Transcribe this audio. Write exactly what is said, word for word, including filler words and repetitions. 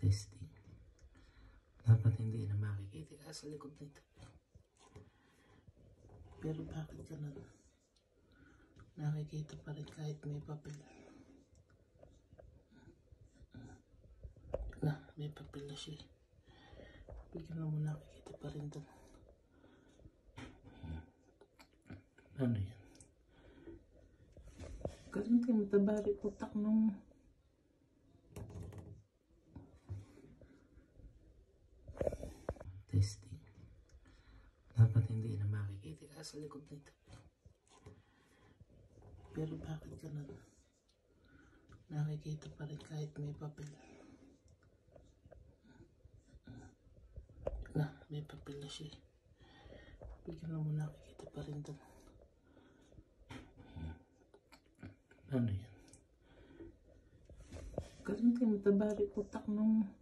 Testing. Dapat hindi na makikita ka sa likod nito. Pero bakit ka na nakikita pa rin kahit may papel? Na, may papel na siya. Bigyan mo nakikita pa rin doon. Ano yan? Galing kayo matabari utak nung testing. Dapat hindi na makikita ka sa likod nito. Pero bakit ka na nakikita pa rin kahit may papel? Na, may papel na siya. Bigyan mo nakikita pa rin doon. Ano yan? Galing kayo matabari utak nung